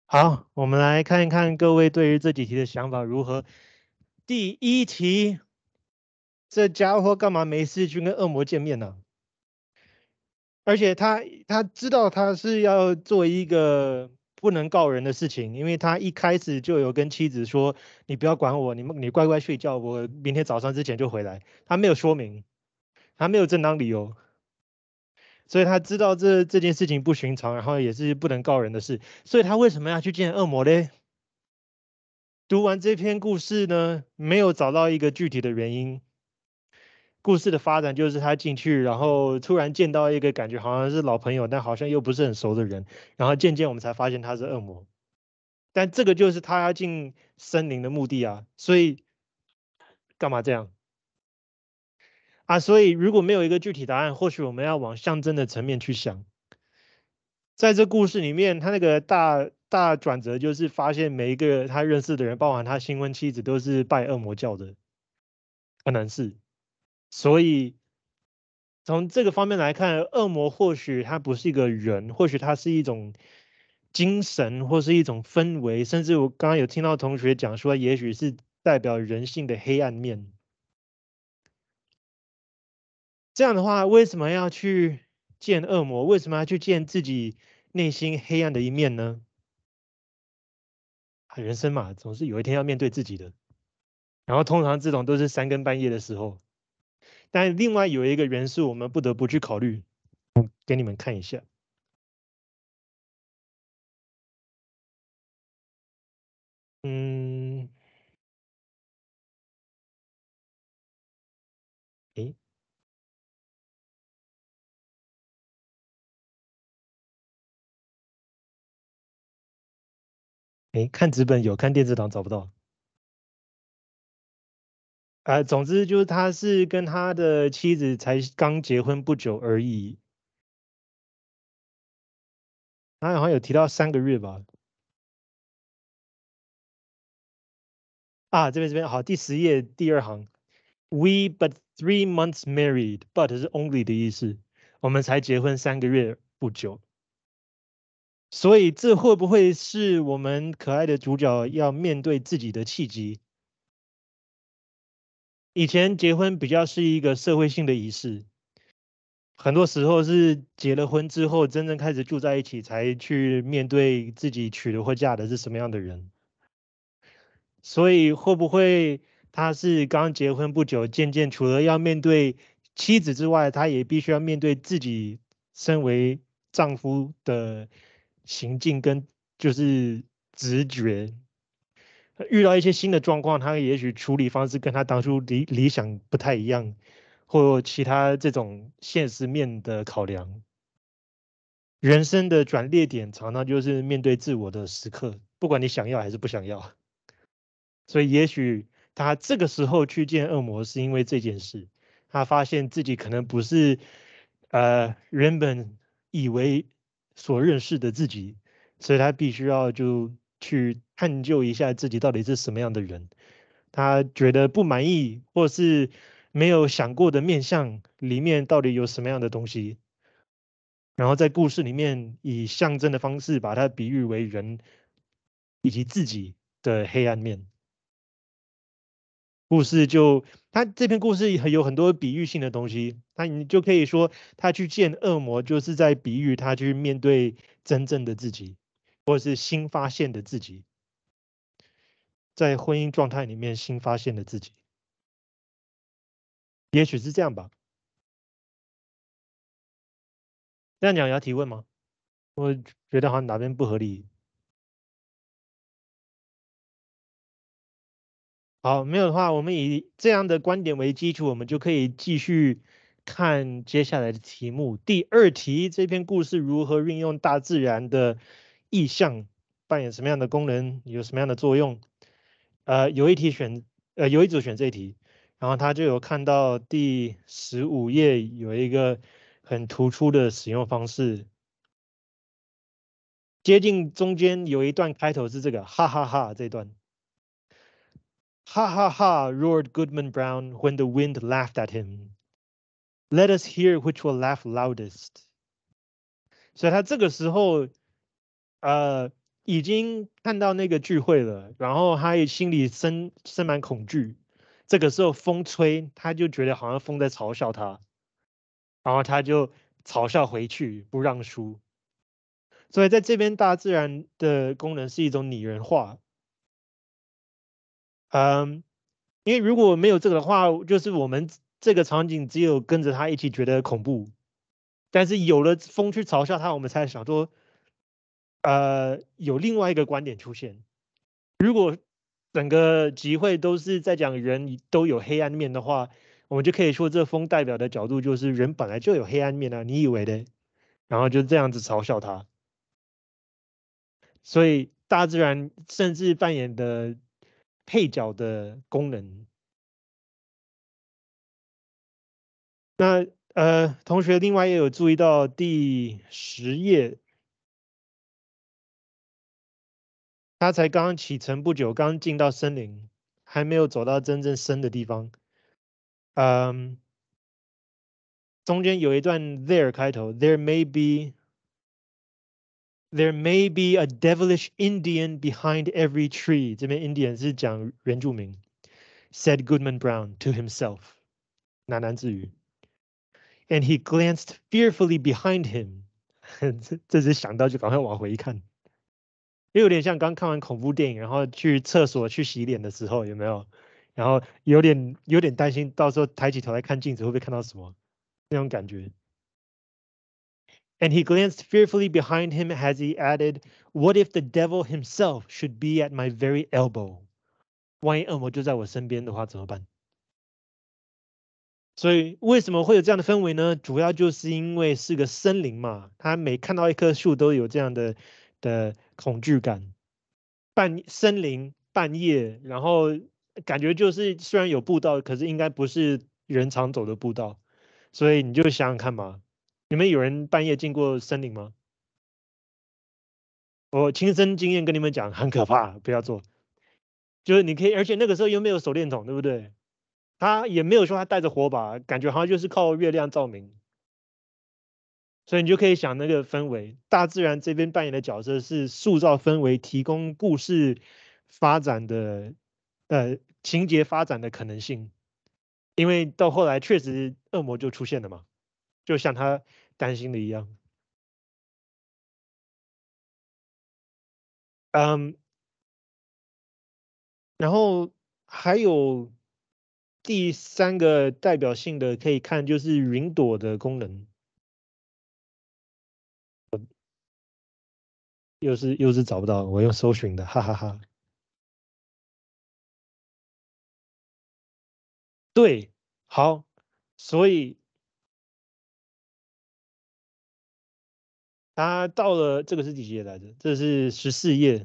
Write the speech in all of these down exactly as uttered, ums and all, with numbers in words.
好，我们来看一看各位对于这几题的想法如何。第一题，这家伙干嘛没事去跟恶魔见面呢？而且他他知道他是要做一个不能告人的事情，因为他一开始就有跟妻子说：“你不要管我，你们你乖乖睡觉，我明天早上之前就回来。”他没有说明，他没有正当理由，所以他知道这这件事情不寻常，然后也是不能告人的事，所以他为什么要去见恶魔嘞？读完这篇故事呢，没有找到一个具体的原因。故事的发展就是他进去，然后突然见到一个感觉好像是老朋友，但好像又不是很熟的人，然后渐渐我们才发现他是恶魔。但这个就是他要进森林的目的啊，所以干嘛这样啊？所以如果没有一个具体答案，或许我们要往象征的层面去想。在这故事里面，他那个大大转折就是发现每一个他认识的人，包含他新婚妻子，都是拜恶魔教的，可能是。所以从这个方面来看，恶魔或许它不是一个人，或许它是一种精神，或是一种氛围，甚至我刚刚有听到同学讲说，也许是代表人性的黑暗面。这样的话，为什么要去见恶魔？为什么要去见自己内心黑暗的一面呢？啊人生嘛，总是有一天要面对自己的。然后通常这种都是三更半夜的时候。但另外有一个元素，我们不得不去考虑，给你们看一下。嗯，诶诶，看纸本有，看电子档找不到。呃，总之就是他是跟他的妻子才刚结婚不久而已。他好像有提到三个月吧？啊，这边这边好，第十页第二行，We but three months married，but 是 only 的意思，我们才结婚三个月不久。所以这会不会是我们可爱的主角要面对自己的契机？以前结婚比较是一个社会性的仪式，很多时候是结了婚之后，真正开始住在一起，才去面对自己娶的或嫁的是什么样的人。所以会不会他是刚结婚不久，渐渐除了要面对妻子之外，他也必须要面对自己身为丈夫的行径跟就是直觉。遇到一些新的状况，他也许处理方式跟他当初理理想不太一样，或其他这种现实面的考量。人生的转捩点常常就是面对自我的时刻，不管你想要还是不想要。所以也许他这个时候去见恶魔，是因为这件事，他发现自己可能不是呃原本以为所认识的自己，所以他必须要就去探究一下自己到底是什么样的人。他觉得不满意，或是没有想过的面相里面到底有什么样的东西，然后在故事里面以象征的方式把它比喻为人以及自己的黑暗面。故事就他这篇故事很有很多比喻性的东西，那你就可以说他去见恶魔，就是在比喻他去面对真正的自己，或是新发现的自己，在婚姻状态里面新发现的自己，也许是这样吧。这样讲有要提问吗？我觉得好像哪边不合理。好，没有的话，我们以这样的观点为基础，我们就可以继续看接下来的题目。第二题，这篇故事如何运用大自然的意象，扮演什么样的功能，有什么样的作用？呃，有一题选，呃，有一组选这一题，然后他就有看到第十五页有一个很突出的使用方式，接近中间有一段开头是这个，哈哈哈这段。Ha ha ha, roared Goodman Brown when the wind laughed at him. Let us hear which will laugh loudest. 所以他这个时候，呃， 已经看到那个聚会了，然后他也心里生生满恐惧。这个时候风吹，他就觉得好像风在嘲笑他，然后他就嘲笑回去，不让输。所以在这边，大自然的功能是一种拟人化。嗯，因为如果没有这个的话，就是我们这个场景只有跟着他一起觉得恐怖，但是有了风去嘲笑他，我们才想说，呃，有另外一个观点出现。如果整个集会都是在讲人都有黑暗面的话，我们就可以说这风代表的角度就是人本来就有黑暗面啊，你以为的？然后就这样子嘲笑他。所以大自然甚至扮演的配角的功能。那呃，同学另外也有注意到第十页，他才刚刚启程不久，刚进到森林，还没有走到真正深的地方。嗯，中间有一段 there 开头 ，there may be there may be a devilish Indian behind every tree。这边 Indian 是讲原住民，said Goodman Brown to himself，喃喃自语。And he glanced fearfully behind him 这这是想到就赶快往回看，又有点像刚看完恐怖电影，然后去厕所去洗脸的时候，有没有？然后有点有点担心，到时候抬起头来看镜子会不会看到什么那种感觉。And he glanced fearfully behind him as he added, "What if the devil himself should be at my very elbow？" 万一恶魔就在我身边的话怎么办？所以为什么会有这样的氛围呢？主要就是因为是个森林嘛，他每看到一棵树都有这样的的恐惧感。半森林半夜，然后感觉就是虽然有步道，可是应该不是人常走的步道。所以你就想想看嘛，你们有人半夜进过森林吗？我亲身经验跟你们讲，很可怕，不要做。就是你可以，而且那个时候又没有手电筒，对不对？他也没有说他带着火把，感觉好像就是靠月亮照明。所以你就可以想那个氛围，大自然这边扮演的角色是塑造氛围，提供故事发展的呃情节发展的可能性。因为到后来确实恶魔就出现了嘛，就像他担心的一样。嗯，然后还有第三个代表性的可以看就是云朵的功能，又是又是找不到，我用搜寻的，哈哈哈。对，好，所以他到了这个是第几页来着？这是十四页，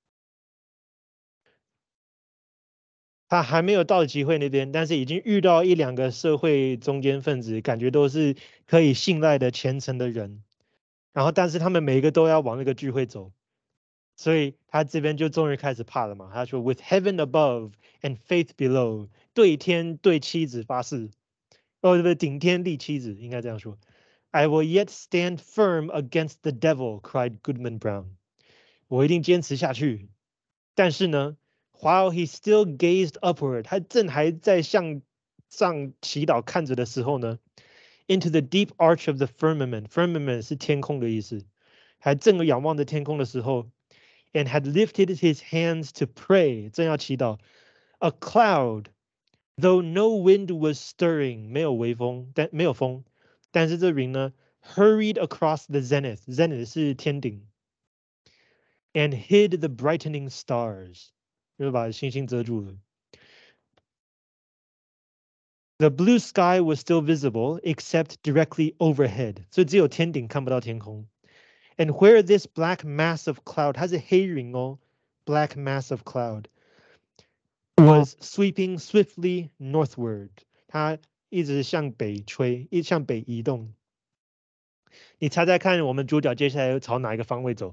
他还没有到集会那边，但是已经遇到一两个社会中间分子，感觉都是可以信赖的虔诚的人。然后，但是他们每一个都要往那个聚会走，所以他这边就终于开始怕了嘛。他说：“With heaven above and faith below，对天对妻子发誓，哦，不对，顶天立妻子，应该这样说。I will yet stand firm against the devil," cried Goodman Brown。我一定坚持下去。但是呢，while he still gazed upward，他正还在向上祈祷看着的时候呢，into the deep arch of the firmament，firmament 是天空的意思，还正仰望着天空的时候，and had lifted his hands to pray，正要祈祷，a cloud，though no wind was stirring，没有微风，但没有风，但是这云呢，hurried across the zenith，zenith 是天顶。And hid the brightening stars，就是把星星遮住了。The blue sky was still visible, except directly overhead，所以只有天顶看不到天空。And where this black mass of cloud，它是黑云哦，black mass of cloud was sweeping swiftly northward，它一直向北吹，一直向北移动。你猜猜看，我们主角接下来朝哪一个方位走？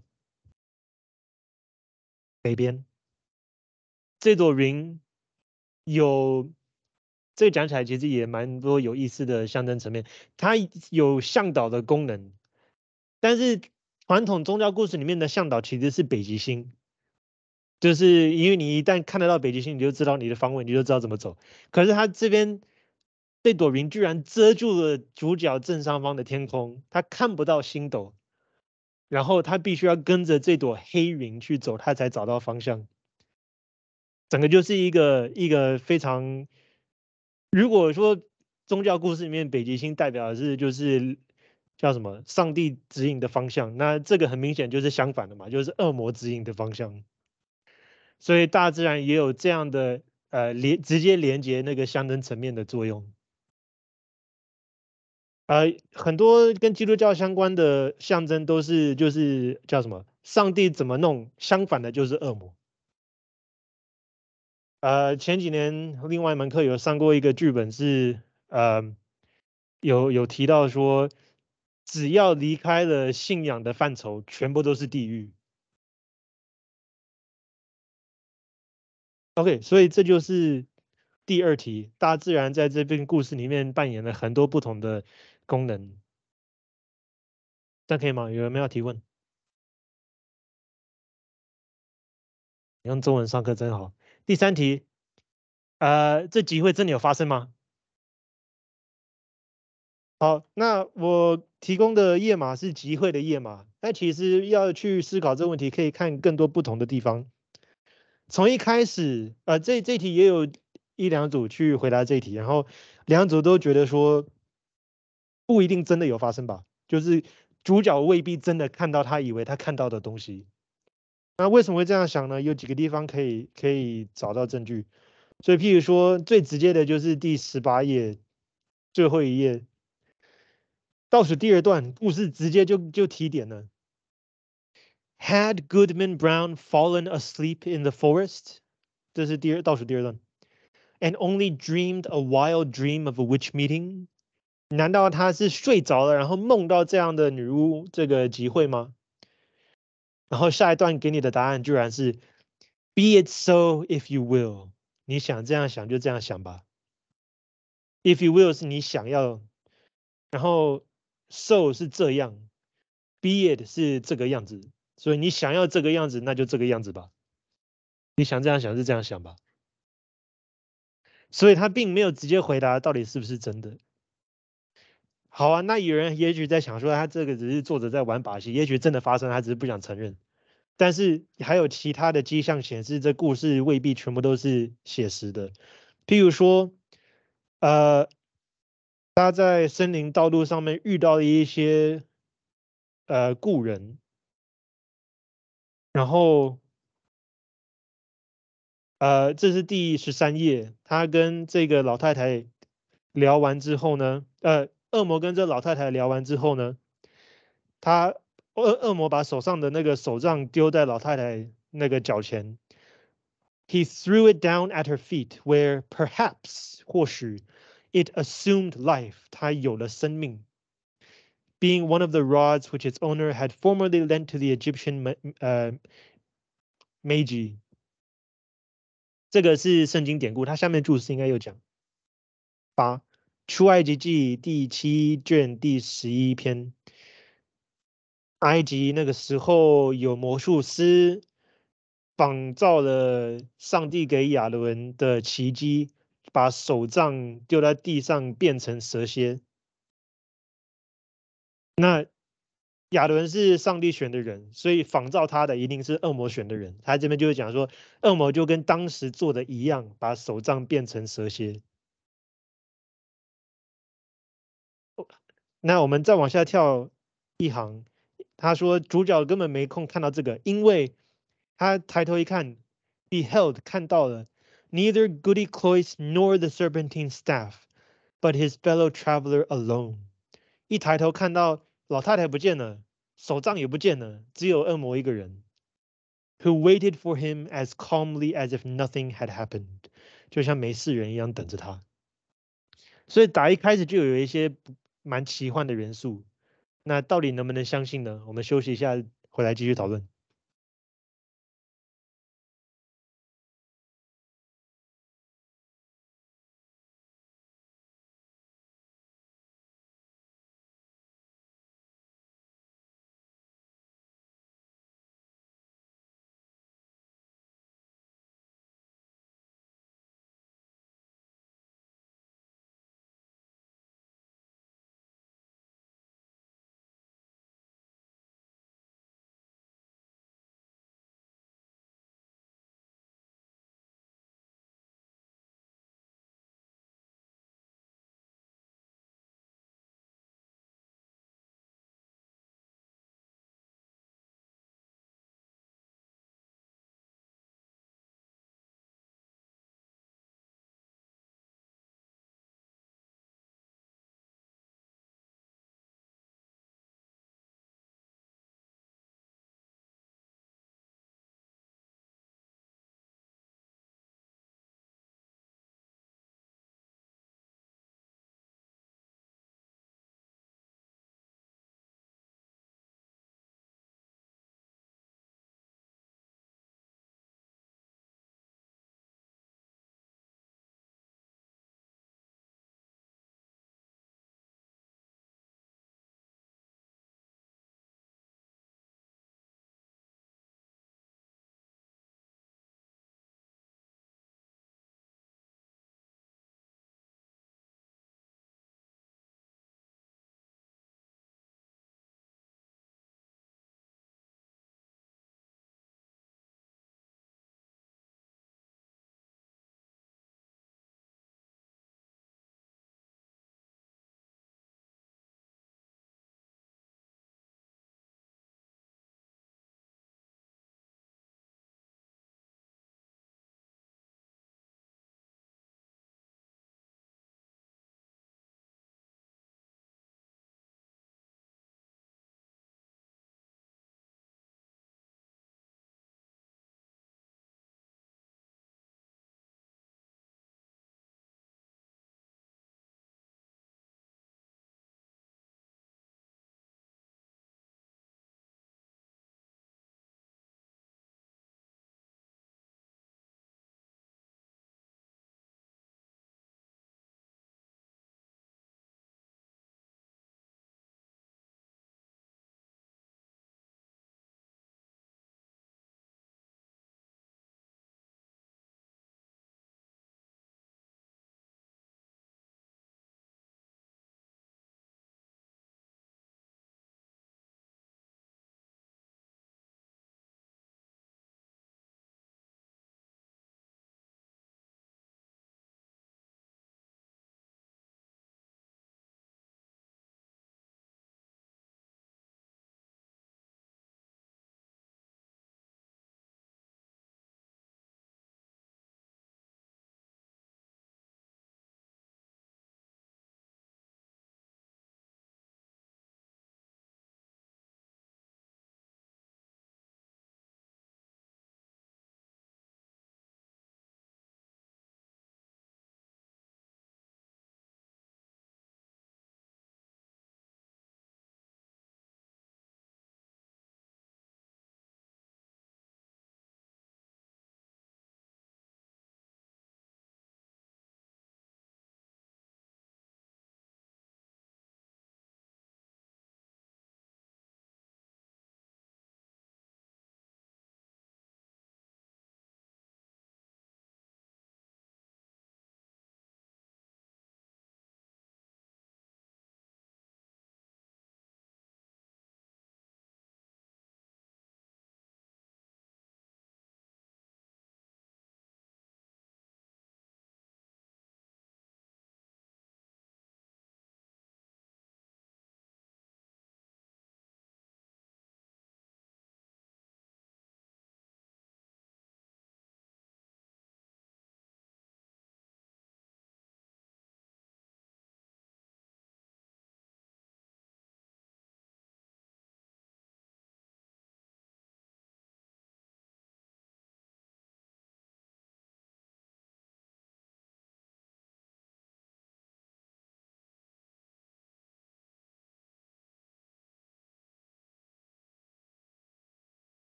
北边。这朵云有这个讲起来其实也蛮多有意思的象征层面，它有向导的功能，但是传统宗教故事里面的向导其实是北极星，就是因为你一旦看得到北极星，你就知道你的方位，你就知道怎么走。可是他这边这朵云居然遮住了主角正上方的天空，他看不到星斗，然后他必须要跟着这朵黑云去走，他才找到方向。整个就是一个一个非常，如果说宗教故事里面北极星代表的是就是叫什么上帝指引的方向，那这个很明显就是相反的嘛，就是恶魔指引的方向。所以大自然也有这样的呃连直接连接那个相等层面的作用。呃，很多跟基督教相关的象征都是就是叫什么上帝怎么弄，相反的就是恶魔。呃，前几年另外一门课有上过一个剧本是，呃，有有提到说，只要离开了信仰的范畴，全部都是地狱。OK，所以这就是第二题，大自然在这篇故事里面扮演了很多不同的功能，这样可以吗？有人没有提问？你用中文上课真好。第三题，呃，这集会真的有发生吗？好，那我提供的页码是集会的页码，但其实要去思考这个问题，可以看更多不同的地方。从一开始，呃，这这题也有一两组去回答这一题，然后两组都觉得说不一定真的有发生吧，就是主角未必真的看到他以为他看到的东西。那为什么会这样想呢？有几个地方可以可以找到证据。所以，譬如说最直接的就是第十八页最后一页倒数第二段，故事直接就就提点了。Had Goodman Brown fallen asleep in the forest？这是第二倒数第二段。And only dreamed a wild dream of a witch meeting？难道他是睡着了，然后梦到这样的女巫这个集会吗？然后下一段给你的答案居然是 Be it so if you will。你想这样想就这样想吧。If you will 是你想要，然后 so 是这样，be it 是这个样子，所以你想要这个样子，那就这个样子吧。你想这样想是这样想吧。所以他并没有直接回答到底是不是真的。好啊，那有人也许在想说，他这个只是作者在玩把戏，也许真的发生，他只是不想承认。但是还有其他的迹象显示，这故事未必全部都是写实的。譬如说，呃，他在森林道路上面遇到了一些呃故人，然后呃，这是第十三页，他跟这个老太太聊完之后呢，呃，恶魔跟这老太太聊完之后呢，他恶恶魔把手上的那个手杖丢在老太太那个脚前，he threw it down at her feet, where perhaps 或许 it assumed life，它有了生命。Being one of the rods which its owner had formerly lent to the Egyptian uh, Magi，这个是圣经典故，它下面注释应该有讲。八，出埃及记第七卷第十一篇，埃及那个时候有魔术师仿造了上帝给亚伦的奇迹，把手杖丢在地上变成蛇蝎。那亚伦是上帝选的人，所以仿造他的一定是恶魔选的人。他这边就是讲说，恶魔就跟当时做的一样，把手杖变成蛇蝎。那我们再往下跳一行，他说主角根本没空看到这个，因为他抬头一看，beheld 看到了，neither Goody Cloyce nor the serpentine staff, but his fellow traveler alone。一抬头看到老太太不见了，手杖也不见了，只有恶魔一个人，who waited for him as calmly as if nothing had happened，就像没事人一样等着他。所以打一开始就有一些蛮奇幻的元素。那到底能不能相信呢？我们休息一下，回来继续讨论。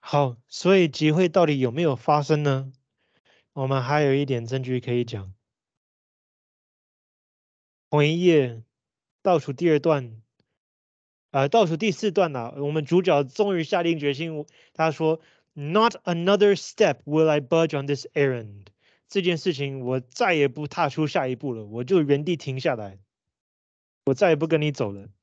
好，所以集会到底有没有发生呢？我们还有一点证据可以讲。同一页倒数第二段，呃，倒数第四段呢、啊，我们主角终于下定决心，他说：“Not another step will I budge on this errand。”这件事情我再也不踏出下一步了，我就原地停下来，我再也不跟你走了。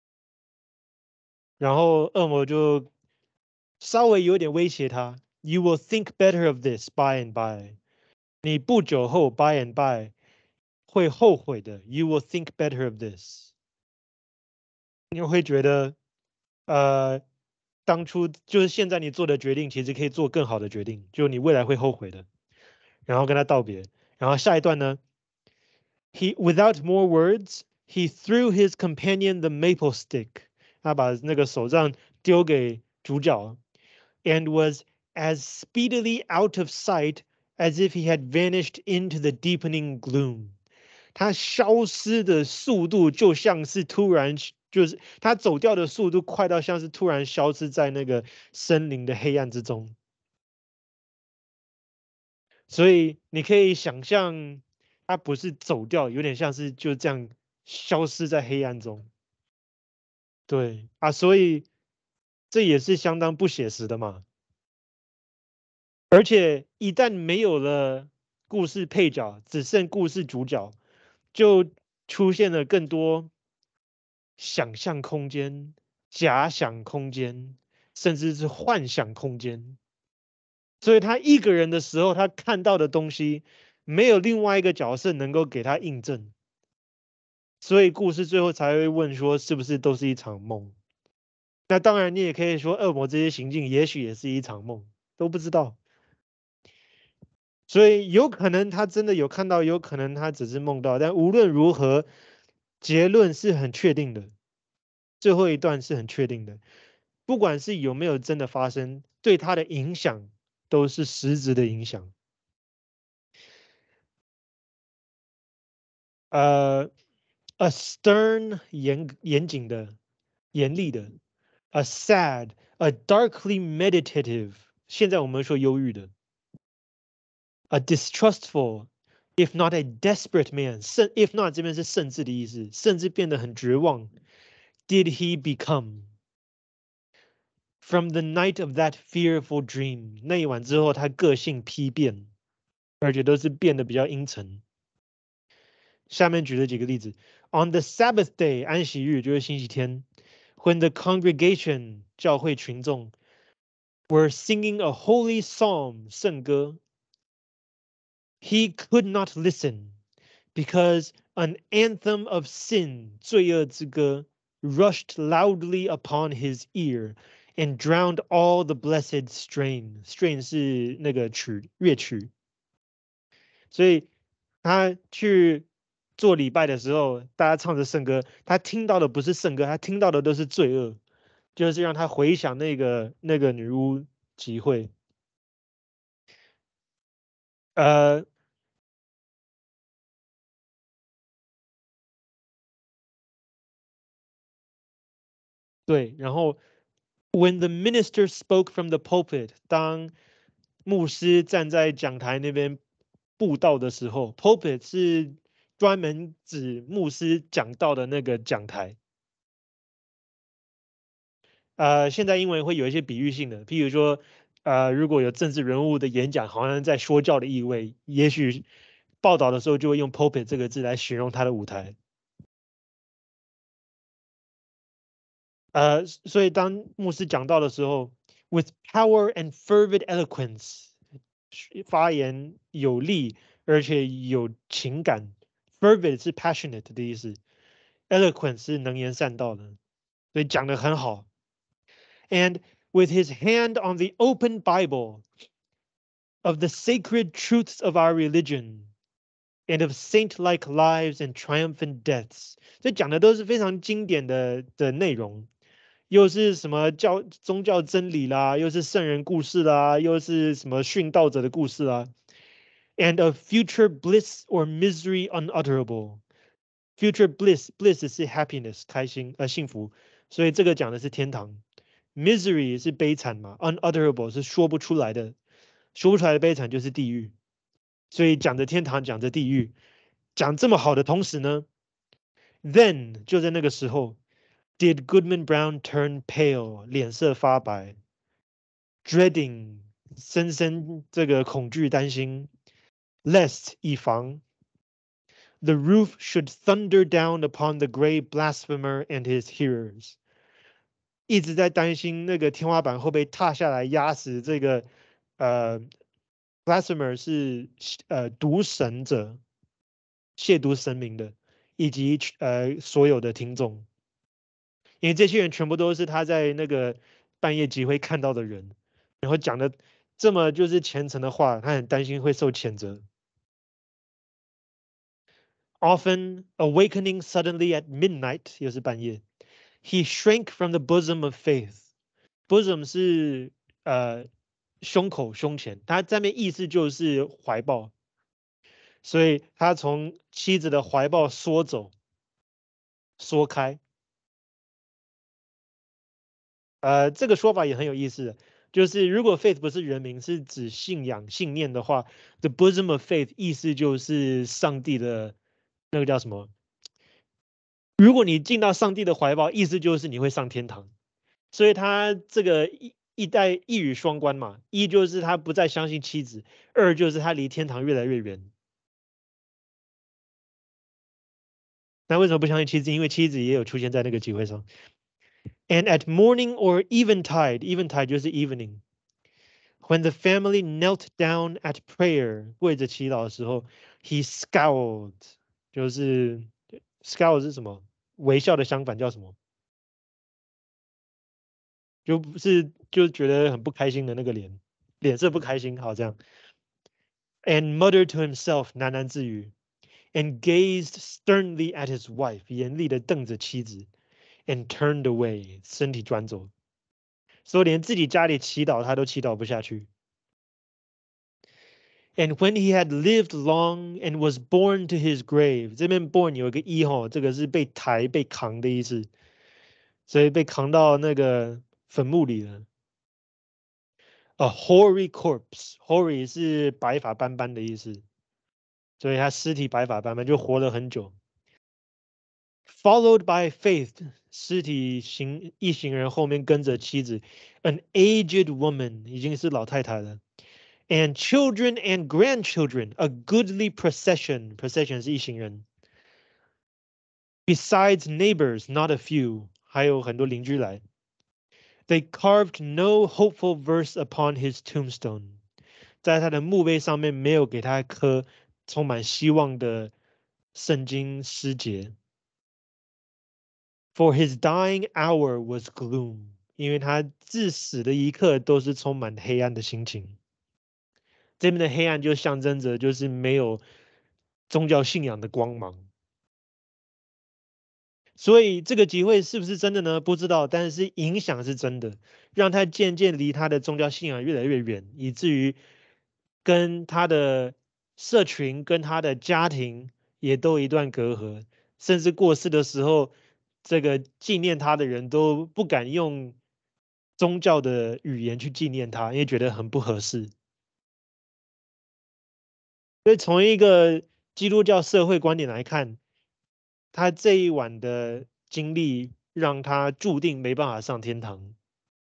然后恶魔就稍微有点威胁他：“You will think better of this by and by。”你不久后 by and by 会后悔的。You will think better of this。你会觉得，呃，当初就是现在你做的决定，其实可以做更好的决定，就你未来会后悔的。然后跟他道别。然后下一段呢，He without more words, he threw his companion the maple stick。他把那个手杖丢给主角，and was as speedily out of sight as if he had vanished into the deepening gloom。他消失的速度就像是突然，就是他走掉的速度快到像是突然消失在那个森林的黑暗之中。所以你可以想象，他不是走掉，有点像是就这样消失在黑暗中。对啊，所以这也是相当不写实的嘛。而且一旦没有了故事配角，只剩故事主角，就出现了更多想象空间、假想空间，甚至是幻想空间。所以他一个人的时候，他看到的东西，没有另外一个角色能够给他印证。所以故事最后才会问说，是不是都是一场梦？那当然，你也可以说，恶魔这些行径也许也是一场梦，都不知道。所以有可能他真的有看到，有可能他只是梦到。但无论如何，结论是很确定的。最后一段是很确定的，不管是有没有真的发生，对他的影响都是实质的影响。呃，a stern 严严谨的、严厉的，a sad, a darkly meditative。现在我们说忧郁的，a distrustful, if not a desperate man，甚 if not 这边是甚至的意思，甚至变得很绝望。Did he become from the night of that fearful dream？那一晚之后，他个性批变，而且都是变得比较阴沉。下面举了几个例子：On the Sabbath day，安息日就是星期天，when the congregation 教会群众 were singing a holy psalm 圣歌，he could not listen because an anthem of sin 罪恶之歌 rushed loudly upon his ear and drowned all the blessed strain。strain 是那个曲乐曲，所以他去做礼拜的时候，大家唱着圣歌，他听到的不是圣歌，他听到的都是罪恶，就是让他回想那个那个女巫集会。呃，对，然后 when the minister spoke from the pulpit，当牧师站在讲台那边布道的时候，pulpit 是专门指牧师讲道的那个讲台。呃，现在英文会有一些比喻性的，譬如说，呃，如果有政治人物的演讲，好像在说教的意味，也许报道的时候就会用 pulpit 这个字来形容他的舞台。呃，所以当牧师讲到的时候，with power and fervid eloquence，发言有力而且有情感，fervid 是 passionate 的意思，eloquence 是能言善道的，所以讲得很好。And with his hand on the open Bible of the sacred truths of our religion and of saint-like lives and triumphant deaths，这讲的都是非常经典的的内容，又是什么教宗教真理啦，又是圣人故事啦，又是什么殉道者的故事啦，and of future bliss or misery unutterable。future bliss bliss 是 happiness 开心呃幸福，所以这个讲的是天堂。 ，misery 是悲惨嘛 ，unutterable 是说不出来的，说不出来的悲惨就是地狱。所以讲着天堂，讲着地狱，讲这么好的同时呢，then 就在那个时候，did Goodman Brown turn pale，脸色发白，dreading 深深这个恐惧担心，lest 以防 the roof should thunder down upon the great blasphemer and his hearers，一直在担心那个天花板会被踏下来压死这个呃 blasphemer 是呃毒神者，亵渎神明的，以及呃所有的听众，因为这些人全部都是他在那个半夜集会看到的人，然后讲的这么就是虔诚的话，他很担心会受谴责。Often awakening suddenly at midnight，又是半夜，he shrank from the bosom of faith。bosom 是呃胸口胸前，它这边意思就是怀抱，所以他从妻子的怀抱缩走，缩开。呃，这个说法也很有意思，就是如果 faith 不是人名，是指信仰、信念的话，the bosom of faith 意思就是上帝的那个叫什么？如果你进到上帝的怀抱，意思就是你会上天堂。所以他这个一一代一语双关嘛，一就是他不再相信妻子，二就是他离天堂越来越远。那为什么不相信妻子？因为妻子也有出现在那个集会上。And at morning or eventide, eventide 就是 evening. When the family knelt down at prayer，跪着祈祷的时候 ，he scowled，就是 scowl 是什么？微笑的相反叫什么？就不是就觉得很不开心的那个脸，脸色不开心，好这样。And muttered to himself，喃喃自语。And gazed sternly at his wife，严厉的瞪着妻子。And turned away，身体转走。所以连自己家里祈祷他都祈祷不下去。And when he had lived long and was borne to his grave，这边 born 有一个一吼，这个是被抬、被扛的意思，所以被扛到那个坟墓里了。A hoary corpse，hoary 是白发斑斑的意思，所以他尸体白发斑斑，就活了很久。Followed by faith，尸体行一行人后面跟着妻子，an aged woman 已经是老太太了。And children and grandchildren, a goodly procession. Procession 是一行人。Besides neighbors, not a few，还有很多邻居来。They carved no hopeful verse upon his tombstone，在他的墓碑上面没有给他一颗充满希望的圣经诗节。For his dying hour was gloom，因为他至死的一刻都是充满黑暗的心情。这边的黑暗就象征着就是没有宗教信仰的光芒。所以这个集会是不是真的呢？不知道，但是影响是真的，让他渐渐离他的宗教信仰越来越远，以至于跟他的社群、跟他的家庭也都一段隔阂，甚至过世的时候，这个纪念他的人都不敢用宗教的语言去纪念他，因为觉得很不合适。所以从一个基督教社会观点来看，他这一晚的经历让他注定没办法上天堂。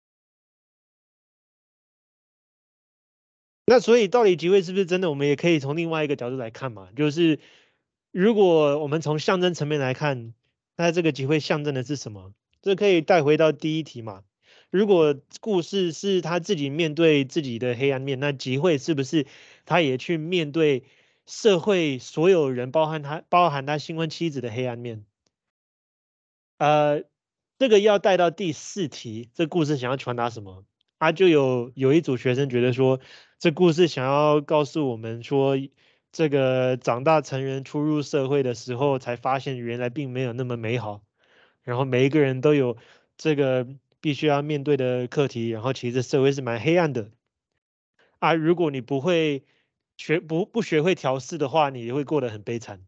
那所以到底集会是不是真的？我们也可以从另外一个角度来看嘛，就是如果我们从象征层面来看，那这个集会象征的是什么？这可以带回到第一题嘛。如果故事是他自己面对自己的黑暗面，那集会是不是他也去面对社会所有人，包含他，包含他新婚妻子的黑暗面？呃，这个要带到第四题，这故事想要传达什么？啊，就有有一组学生觉得说，这故事想要告诉我们说，这个长大成人初入社会的时候，才发现原来并没有那么美好，然后每一个人都有这个必须要面对的课题，然后其实社会是蛮黑暗的。啊，如果你不会学不不学会调试的话，你会过得很悲惨。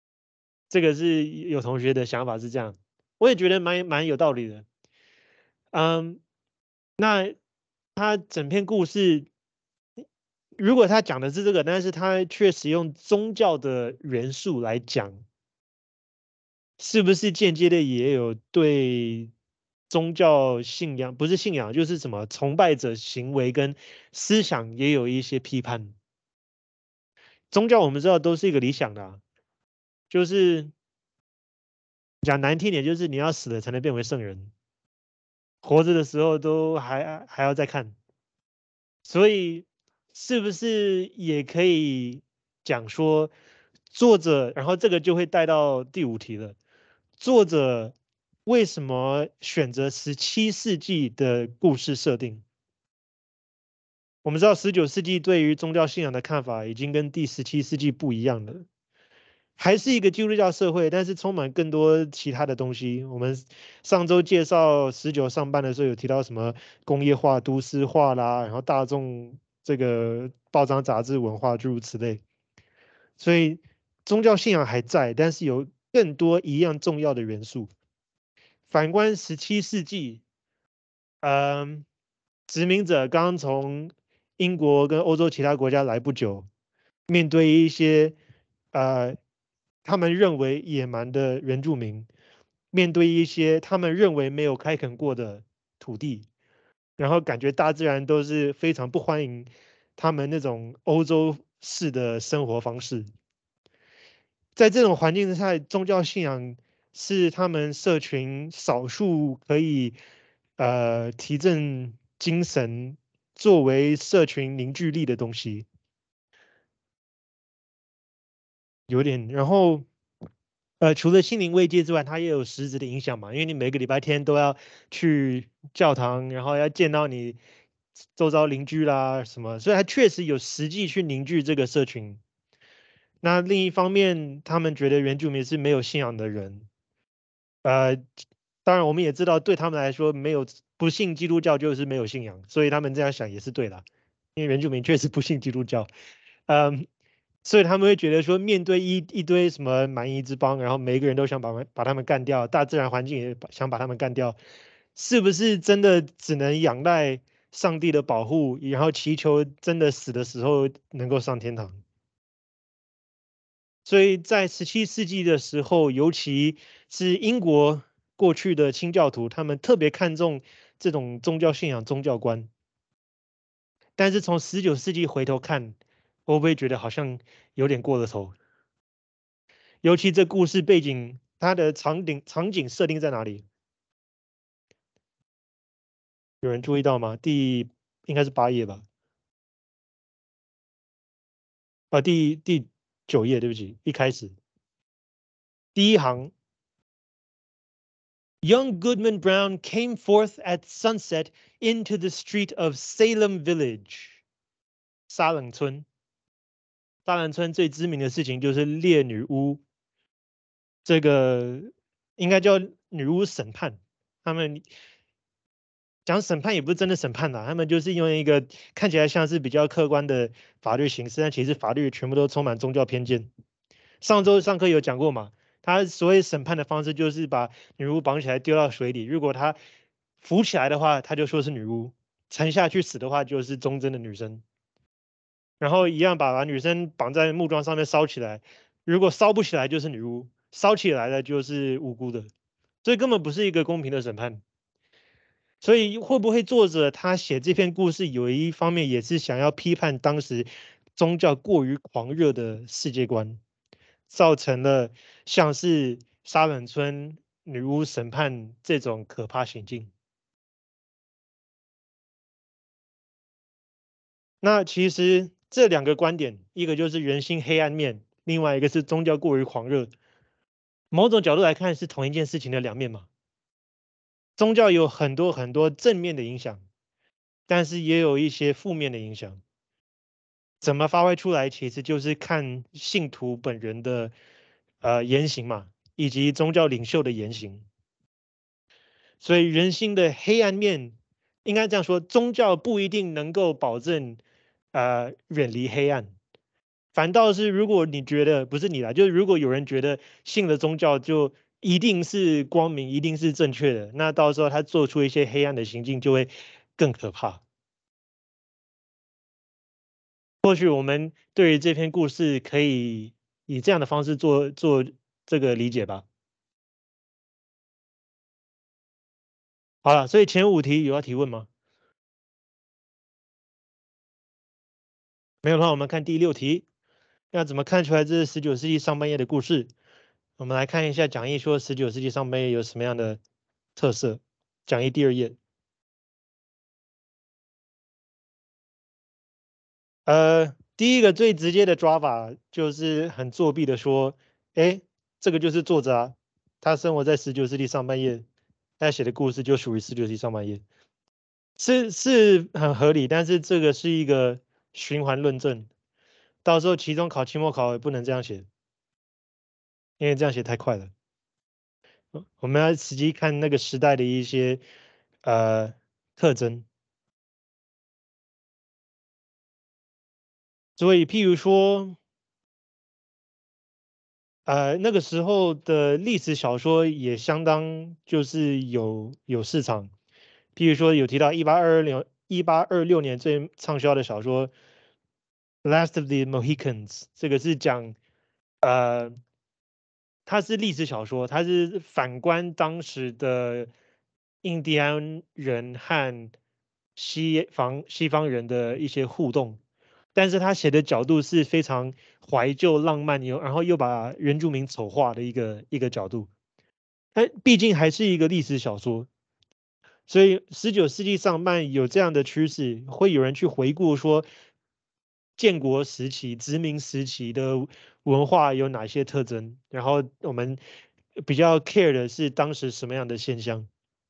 这个是有同学的想法是这样，我也觉得蛮蛮有道理的。 嗯，那他整篇故事，如果他讲的是这个，但是他却使用宗教的元素来讲，是不是间接的也有对宗教信仰，不是信仰，就是什么崇拜者行为跟思想也有一些批判？宗教我们知道都是一个理想的啊，就是讲难听点，就是你要死了才能变为圣人，活着的时候都还还要再看。所以是不是也可以讲说，作者，然后这个就会带到第五题了。作者为什么选择十七世纪的故事设定？我们知道十九世纪对于宗教信仰的看法已经跟第十七世纪不一样了，还是一个基督教社会，但是充满更多其他的东西。我们上周介绍十九上半的时候有提到什么工业化、都市化啦，然后大众这个报章杂志文化诸如此类。所以宗教信仰还在，但是有更多一样重要的元素。反观十七世纪，嗯，殖民者刚从英国跟欧洲其他国家来不久，面对一些呃他们认为野蛮的原住民，面对一些他们认为没有开垦过的土地，然后感觉大自然都是非常不欢迎他们那种欧洲式的生活方式。在这种环境下，宗教信仰是他们社群少数可以呃提振精神，作为社群凝聚力的东西。有点，然后呃，除了心灵慰藉之外，它也有实质的影响嘛，因为你每个礼拜天都要去教堂，然后要见到你周遭邻居啦什么，所以它确实有实际去凝聚这个社群。那另一方面，他们觉得原住民是没有信仰的人，呃，当然我们也知道，对他们来说，没有不信基督教就是没有信仰，所以他们这样想也是对的，因为原住民确实不信基督教，嗯，所以他们会觉得说，面对一一堆什么蛮夷之邦，然后每一个人都想把把他们干掉，大自然环境也把想把他们干掉，是不是真的只能仰赖上帝的保护，然后祈求真的死的时候能够上天堂？所以在十七世纪的时候，尤其是英国过去的清教徒，他们特别看重这种宗教信仰、宗教观。但是从十九世纪回头看，会不会觉得好像有点过了头？尤其这故事背景，它的场景场景设定在哪里？有人注意到吗？第应该是八页吧？啊，第第九页，对不起，一开始第一行 Young Goodman Brown came forth at sunset into the street of Salem Village. 沙冷村，沙冷村最知名的事情就是猎女巫，这个应该叫女巫审判。他们讲审判也不是真的审判啦，他们就是用一个看起来像是比较客观的法律形式，但其实法律全部都充满宗教偏见。上周上课有讲过嘛，他所谓审判的方式就是把女巫绑起来丢到水里，如果她浮起来的话，他就说是女巫；沉下去死的话，就是忠贞的女生。然后一样把把女生绑在木桩上面烧起来，如果烧不起来就是女巫，烧起来了就是无辜的，所以根本不是一个公平的审判。所以会不会作者他写这篇故事有一方面也是想要批判当时宗教过于狂热的世界观，造成了像是沙冷村女巫审判这种可怕行径？那其实这两个观点，一个就是人心黑暗面，另外一个是宗教过于狂热。某种角度来看是同一件事情的两面嘛。宗教有很多很多正面的影响，但是也有一些负面的影响。怎么发挥出来，其实就是看信徒本人的呃言行嘛，以及宗教领袖的言行。所以人心的黑暗面，应该这样说，宗教不一定能够保证呃远离黑暗。反倒是如果你觉得不是你啦，就是如果有人觉得信了宗教就一定是光明，一定是正确的。那到时候他做出一些黑暗的行径，就会更可怕。或许我们对于这篇故事可以以这样的方式做做这个理解吧。好了，所以前五题有要提问吗？没有的话，我们看第六题。要怎么看出来这是十九世纪上半叶的故事？我们来看一下讲义说十九世纪上半叶有什么样的特色。讲义第二页。呃，第一个最直接的抓法就是很作弊的说，哎，这个就是作者啊，他生活在十九世纪上半叶，他写的故事就属于十九世纪上半叶，是是很合理，但是这个是一个循环论证，到时候期中考、期末考也不能这样写，因为这样写太快了。我们要实际看那个时代的一些呃特征，所以譬如说。呃，那个时候的历史小说也相当就是有有市场，譬如说有提到一八二二年一八二六年最畅销的小说《Last of the Mohicans》，这个是讲呃，它是历史小说，它是反观当时的印第安人和西方西方人的一些互动。但是他写的角度是非常怀旧浪漫，又然后又把原住民丑化的一个一个角度。但毕竟还是一个历史小说，所以十九世纪上半有这样的趋势，会有人去回顾说建国时期、殖民时期的文化有哪些特征，然后我们比较 care 的是当时什么样的现象。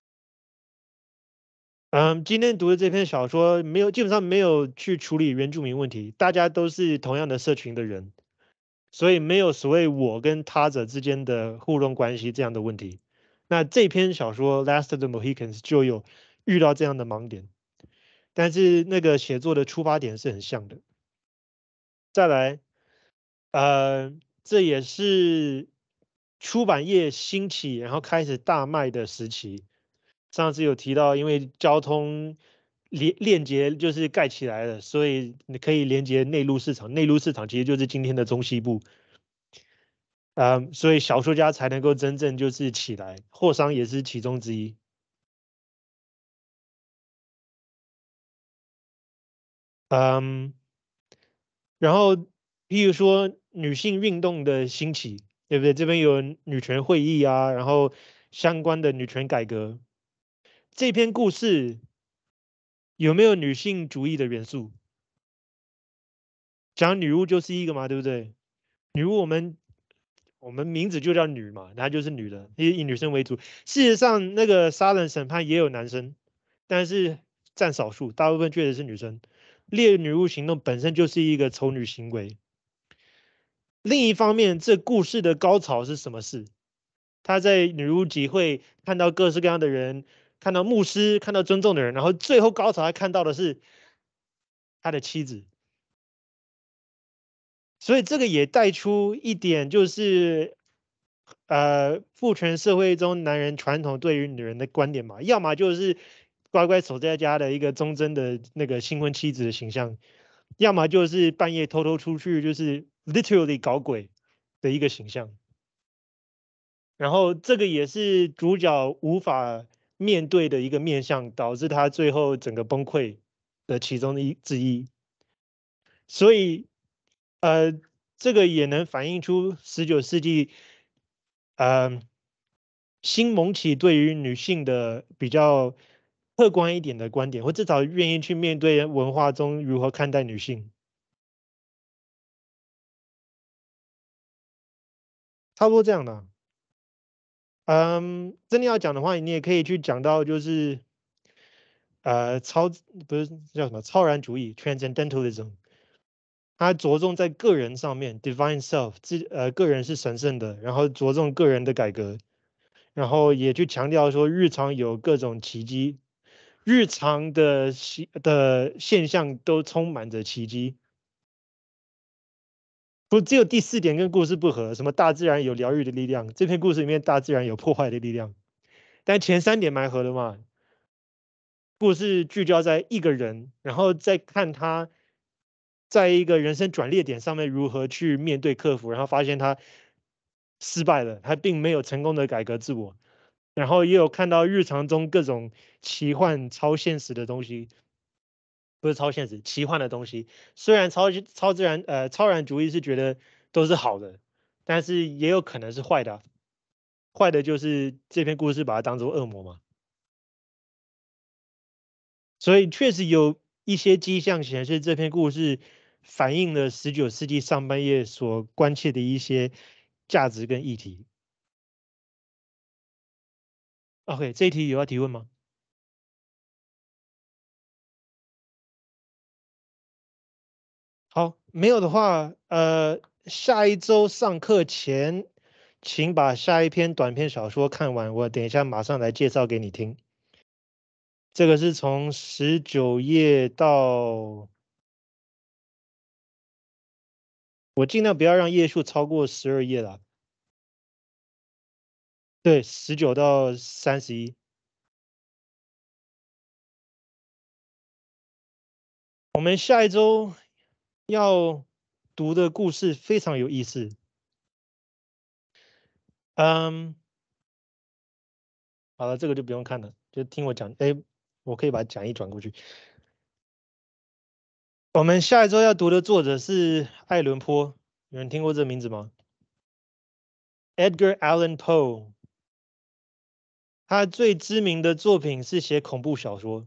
嗯，今天读的这篇小说没有，基本上没有去处理原住民问题，大家都是同样的社群的人。所以没有所谓我跟他者之间的互动关系这样的问题。那这篇小说《Last of the Mohicans》就有遇到这样的盲点，但是那个写作的出发点是很像的。再来，呃，这也是出版业兴起，然后开始大卖的时期。上次有提到，因为交通连链接就是盖起来了，所以你可以连接内陆市场。内陆市场其实就是今天的中西部。嗯，所以小说家才能够真正就是起来，霍桑也是其中之一。嗯，然后譬如说女性运动的兴起，对不对？这边有女权会议啊，然后相关的女权改革。这篇故事有没有女性主义的元素？讲女巫就是一个嘛，对不对？女巫我们我们名字就叫女嘛，她就是女的，以以女生为主。事实上，那个杀人审判也有男生，但是占少数，大部分确实是女生。猎女巫行动本身就是一个丑女行为。另一方面，这故事的高潮是什么事？他在女巫集会看到各式各样的人，看到牧师，看到尊重的人，然后最后高潮他看到的是他的妻子。所以这个也带出一点，就是呃，父权社会中男人传统对于女人的观点嘛，要么就是乖乖守在家的一个忠贞的那个新婚妻子的形象，要么就是半夜偷偷出去，就是 literally 搞鬼的一个形象。然后这个也是主角无法面对的一个面向，导致他最后整个崩溃的其中一之一。所以呃，这个也能反映出十九世纪，呃，新萌起对于女性的比较客观一点的观点，或至少愿意去面对文化中如何看待女性，差不多这样的。嗯，真的要讲的话，你也可以去讲到就是呃超不是叫什么超然主义 （transcendentalism），它着重在个人上面 （divine self），自呃个人是神圣的，然后着重个人的改革。然后也去强调说，日常有各种奇迹，日常的奇的现象都充满着奇迹。 不，只有第四点跟故事不合，什么大自然有疗愈的力量，这篇故事里面大自然有破坏的力量，但前三点蛮合的嘛。故事聚焦在一个人，然后再看他在一个人生转捩点上面如何去面对克服，然后发现他失败了，他并没有成功的改革自我，然后也有看到日常中各种奇幻超现实的东西，不是超现实，奇幻的东西。虽然超超自然呃超然主义是觉得都是好的，但是也有可能是坏的啊，坏的就是这篇故事把它当做恶魔嘛。所以确实有一些迹象显示，这篇故事反映了十九世纪上半叶所关切的一些价值跟议题。OK，这一题有要提问吗？好，没有的话，呃，下一周上课前，请把下一篇短篇小说看完，我等一下马上来介绍给你听。这个是从十九页到，我尽量不要让页数超过十二页了。对，十九到三十一。我们下一周要读的故事非常有意思。嗯，好了，这个就不用看了，就听我讲。哎，我可以把讲义转过去。我们下一周要读的作者是爱伦坡，有人听过这个名字吗？Edgar Allan Poe，他最知名的作品是写恐怖小说，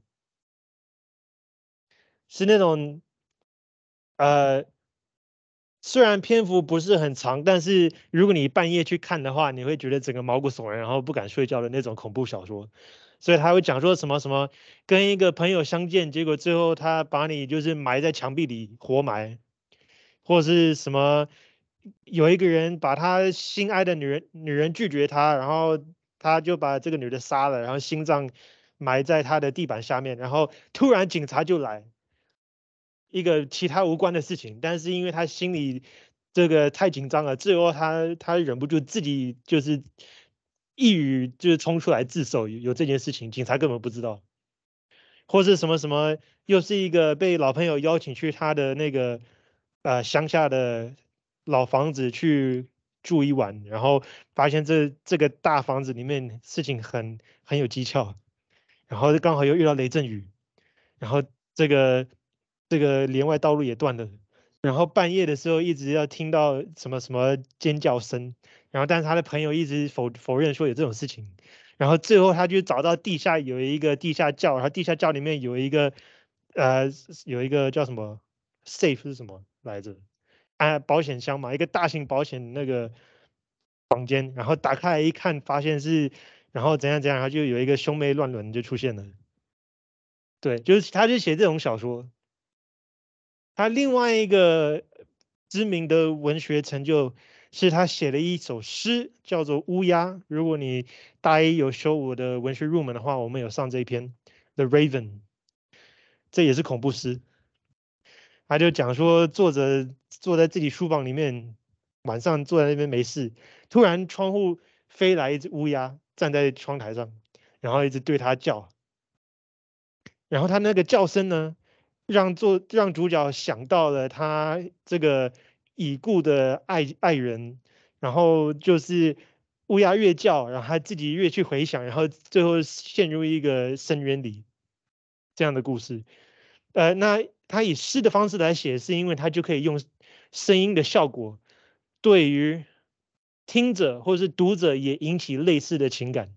是那种呃虽然篇幅不是很长，但是如果你半夜去看的话，你会觉得整个毛骨悚然，然后不敢睡觉的那种恐怖小说。所以他会讲说什么什么跟一个朋友相见，结果最后他把你就是埋在墙壁里活埋，或是什么有一个人把他心爱的女人女人拒绝他，然后他就把这个女的杀了，然后心脏埋在他的地板下面，然后突然警察就来。一个其他无关的事情，但是因为他心里这个太紧张了，最后他他忍不住自己就是一语就是冲出来自首，有有这件事情，警察根本不知道，或是什么什么，又是一个被老朋友邀请去他的那个呃乡下的老房子去住一晚，然后发现这这个大房子里面事情很很有蹊跷，然后刚好又遇到雷阵雨，然后这个这个连外道路也断了，然后半夜的时候一直要听到什么什么尖叫声，然后但是他的朋友一直否否认说有这种事情，然后最后他就找到地下有一个地下窖，然后地下窖里面有一个呃有一个叫什么 safe 是什么来着？啊，保险箱嘛，一个大型保险那个房间，然后打开来一看，发现是然后怎样怎样，然后就有一个兄妹乱伦就出现了。对，就是他就写这种小说。他另外一个知名的文学成就是他写了一首诗，叫做《乌鸦》。如果你大一有修我的文学入门的话，我们有上这一篇《The Raven》，这也是恐怖诗。他就讲说，作者坐在自己书房里面，晚上坐在那边没事，突然窗户飞来一只乌鸦，站在窗台上，然后一直对他叫。然后他那个叫声呢，让作让主角想到了他这个已故的爱爱人，然后就是乌鸦越叫，然后他自己越去回想，然后最后陷入一个深渊里这样的故事。呃，那他以诗的方式来写，是因为他就可以用声音的效果，对于听者或是读者也引起类似的情感。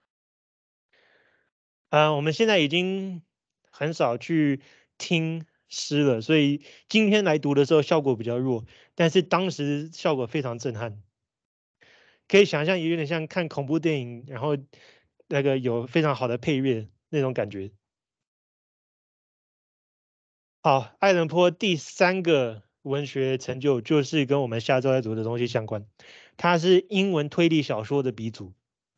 呃，我们现在已经很少去听诗了，所以今天来读的时候效果比较弱，但是当时效果非常震撼，可以想象有点像看恐怖电影，然后那个有非常好的配乐那种感觉。好，爱伦坡第三个文学成就就是跟我们下周要读的东西相关，他是英文推理小说的鼻祖。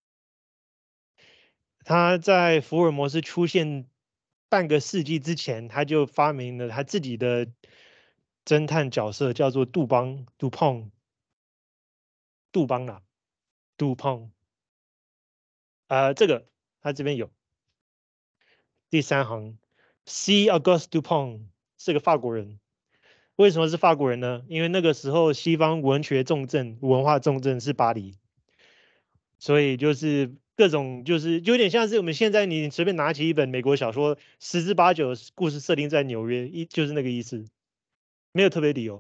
他在福尔摩斯出现半个世纪之前，他就发明了他自己的侦探角色叫做杜邦，杜碰，杜邦啦，杜碰。呃，这个他这边有第三行，C. Auguste Dupont 是个法国人。为什么是法国人呢？因为那个时候西方文学重镇、文化重镇是巴黎，所以就是各种就是有点像是我们现在你随便拿起一本美国小说，十之八九故事设定在纽约，一就是那个意思，没有特别理由。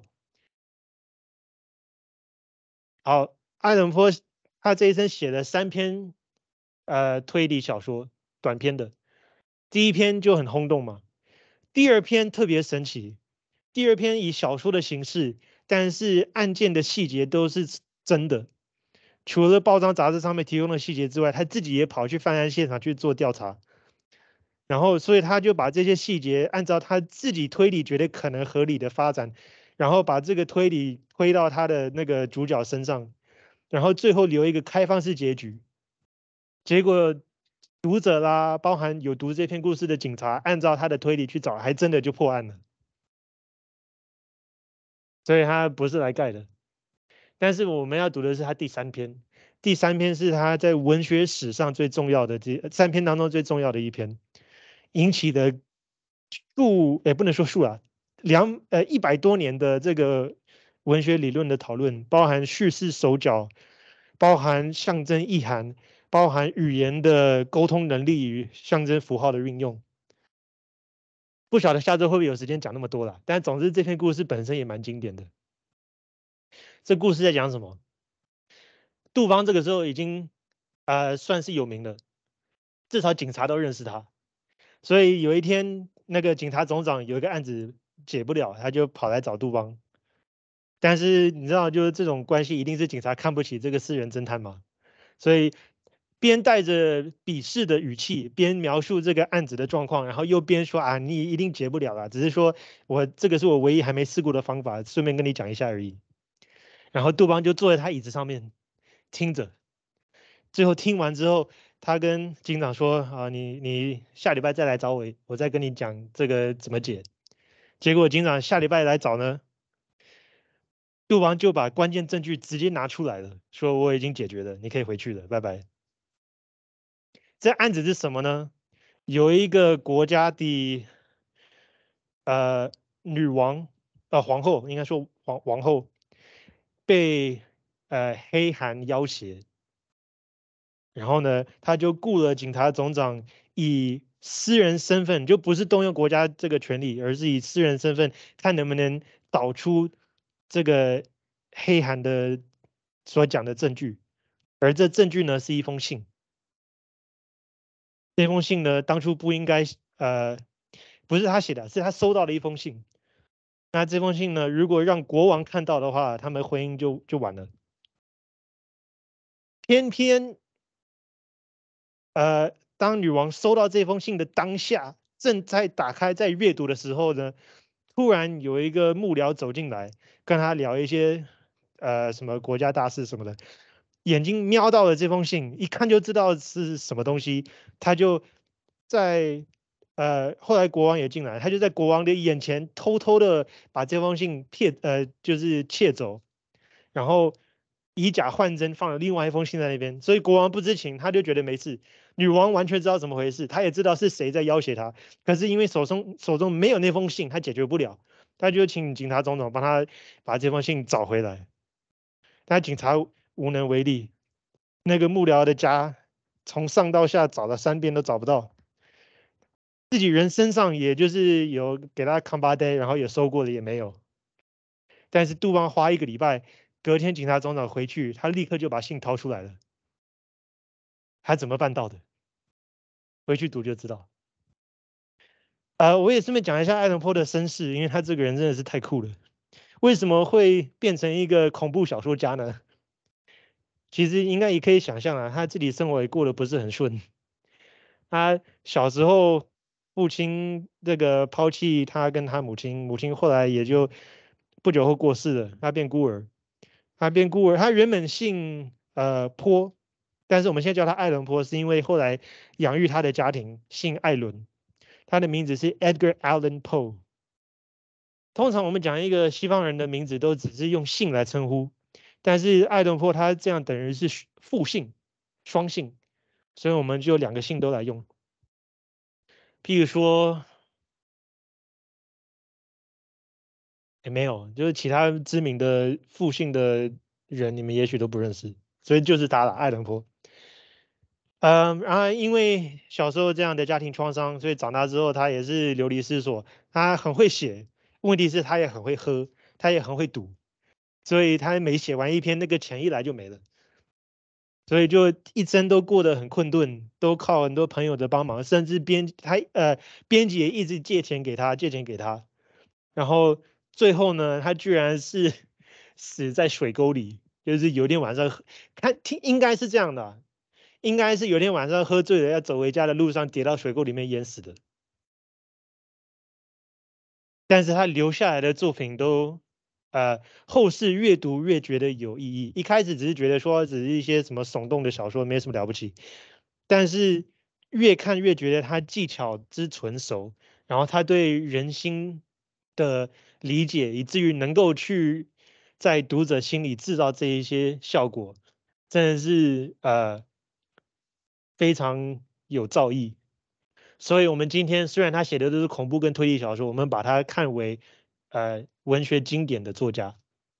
好，爱伦坡他这一生写了三篇呃推理小说，短篇的。第一篇就很轰动嘛，第二篇特别神奇，第二篇以小说的形式，但是案件的细节都是真的，除了报章杂志上面提供的细节之外，他自己也跑去犯案现场去做调查，然后所以他就把这些细节按照他自己推理觉得可能合理的发展，然后把这个推理推到他的那个主角身上，然后最后留一个开放式结局。结果读者啦，包含有读这篇故事的警察，按照他的推理去找，还真的就破案了。所以他不是来盖的。但是我们要读的是他第三篇，第三篇是他在文学史上最重要的这三篇当中最重要的一篇，引起的数也不能说数啊，两呃一百多年的这个文学理论的讨论，包含叙事手脚，包含象征意涵，包含语言的沟通能力与象征符号的运用。不晓得下周会不会有时间讲那么多了，但总之这篇故事本身也蛮经典的。这故事在讲什么？杜邦这个时候已经呃算是有名了，至少警察都认识他。所以有一天，那个警察总长有一个案子解不了，他就跑来找杜邦。但是你知道，就是这种关系一定是警察看不起这个私人侦探嘛，所以边带着鄙视的语气，边描述这个案子的状况，然后又边说啊，你一定解不了了，只是说我这个是我唯一还没试过的方法，顺便跟你讲一下而已。然后杜邦就坐在他椅子上面听着，最后听完之后，他跟警长说啊，你你下礼拜再来找我，我再跟你讲这个怎么解。结果警长下礼拜来找呢，杜邦就把关键证据直接拿出来了，说我已经解决了，你可以回去了，拜拜。这案子是什么呢？有一个国家的呃女王呃皇后，应该说皇皇后被呃黑函要挟，然后呢，他就雇了警察总长，以私人身份，就不是动用国家这个权利，而是以私人身份，看能不能导出这个黑函的所讲的证据。而这证据呢，是一封信。这封信呢，当初不应该，呃，不是他写的，是他收到的一封信。那这封信呢，如果让国王看到的话，他们婚姻就就完了。偏偏呃，当女王收到这封信的当下，正在打开在阅读的时候呢，突然有一个幕僚走进来，跟他聊一些呃什么国家大事什么的，眼睛瞄到了这封信，一看就知道是什么东西，他就在呃后来国王也进来，他就在国王的眼前偷偷的把这封信骗呃就是窃走，然后以假换真放了另外一封信在那边，所以国王不知情，他就觉得没事。女王完全知道怎么回事，她也知道是谁在要挟她，可是因为手中手中没有那封信，她解决不了，她就请警察总长帮她把这封信找回来，但警察无能为力。那个幕僚的家从上到下找了三遍都找不到，自己人身上也就是有给他扛把带，然后也收过了也没有。但是杜邦花一个礼拜，隔天警察总长回去，他立刻就把信掏出来了。他怎么办到的？回去读就知道。呃，我也顺便讲一下爱伦坡的身世，因为他这个人真的是太酷了。为什么会变成一个恐怖小说家呢？其实应该也可以想象啊，他自己生活也过得不是很顺。他小时候父亲这个抛弃他跟他母亲，母亲后来也就不久后过世了，他变孤儿。他变孤儿，他原本姓呃坡，但是我们现在叫他爱伦坡，是因为后来养育他的家庭姓艾伦，他的名字是 Edgar Allan Poe。 通常我们讲一个西方人的名字都只是用姓来称呼，但是爱伦坡他这样等于是复姓、双姓，所以我们就两个姓都来用。譬如说，也没有，就是其他知名的复姓的人，你们也许都不认识，所以就是他了，爱伦坡。嗯，然后因为小时候这样的家庭创伤，所以长大之后他也是流离失所。他很会写，问题是他也很会喝，他也很会赌，所以他每写完一篇，那个钱一来就没了，所以就一生都过得很困顿，都靠很多朋友的帮忙，甚至编他呃编辑也一直借钱给他，借钱给他，然后最后呢，他居然是死在水沟里，就是有一天晚上喝看听应该是这样的啊，应该是有天晚上喝醉了，要走回家的路上跌到水沟里面淹死的。但是他留下来的作品都，呃，后世越读越觉得有意义。一开始只是觉得说只是一些什么耸动的小说，没什么了不起，但是越看越觉得他技巧之纯熟，然后他对人心的理解，以至于能够去在读者心里制造这一些效果，真的是呃非常有造诣。所以，我们今天虽然他写的都是恐怖跟推理小说，我们把他看为呃文学经典的作家，